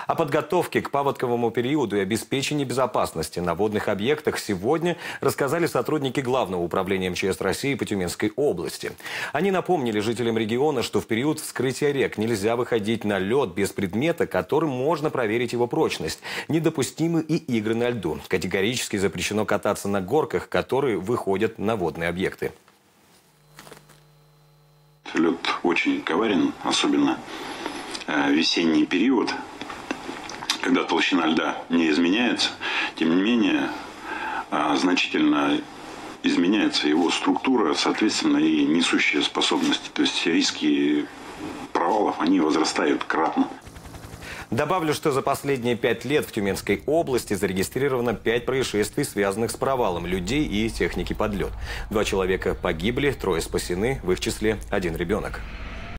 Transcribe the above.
О подготовке к паводковому периоду и обеспечении безопасности на водных объектах сегодня рассказали сотрудники Главного управления МЧС России по Тюменской области. Они напомнили жителям региона, что в период вскрытия рек нельзя выходить на лед без предмета, которым можно проверить его прочность. Недопустимы и игры на льду. Категорически запрещено кататься на горках, которые выходят на водные объекты. Лед очень коварен, особенно весенний период, когда толщина льда не изменяется. Тем не менее, значительно изменяется его структура, соответственно, и несущие способности. То есть риски провалов, они возрастают кратно. Добавлю, что за последние 5 лет в Тюменской области зарегистрировано 5 происшествий, связанных с провалом людей и техники под лед. 2 человека погибли, 3 спасены, в их числе 1 ребенок.